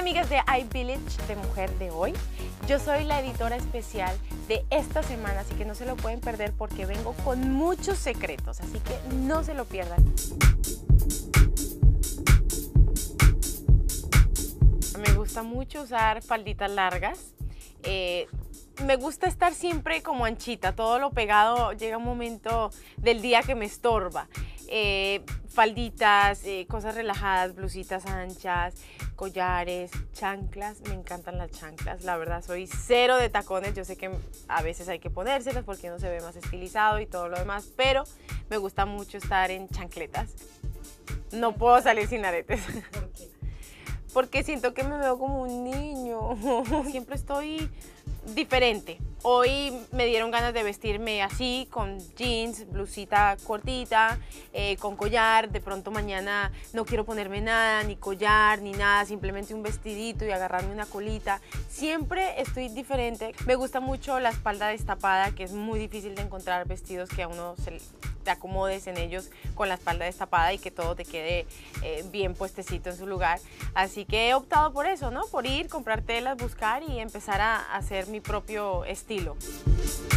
amigas de iVillage de Mujer de Hoy. Yo soy la editora especial de esta semana, así que no se lo pueden perder porque vengo con muchos secretos, así que no se lo pierdan. Me gusta mucho usar falditas largas. Me gusta estar siempre como anchita, todo lo pegado llega un momento del día que me estorba. Falditas, cosas relajadas, blusitas anchas, collares, chanclas, me encantan las chanclas, la verdad soy cero de tacones, yo sé que a veces hay que ponérselas porque uno se ve más estilizado y todo lo demás, pero me gusta mucho estar en chancletas. No puedo salir sin aretes. ¿Por qué? Porque siento que me veo como un niño, siempre estoy diferente. Hoy me dieron ganas de vestirme así, con jeans, blusita cortita, con collar. De pronto mañana no quiero ponerme nada, ni collar, ni nada, simplemente un vestidito y agarrarme una colita. Siempre estoy diferente. Me gusta mucho la espalda destapada, que es muy difícil de encontrar vestidos que a uno te acomodes en ellos con la espalda destapada y que todo te quede bien puestecito en su lugar. Así que he optado por eso, ¿no? Por ir, comprar telas, buscar y empezar a hacer mi propio estilo.